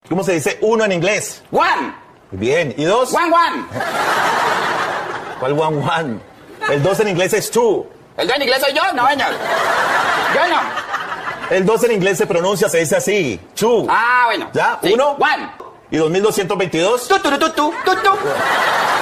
¿Cómo se dice uno en inglés? One. Bien. ¿Y dos? One, one. ¿Cuál one, one? El dos en inglés es two. ¿El 2 en inglés soy yo? No, señor. Yo no. El dos en inglés se pronuncia, se dice así. Two. Ah, bueno. ¿Ya? Sí. ¿Uno? One. ¿Y 2222? Tu, tu, tu, tu, tu, tu.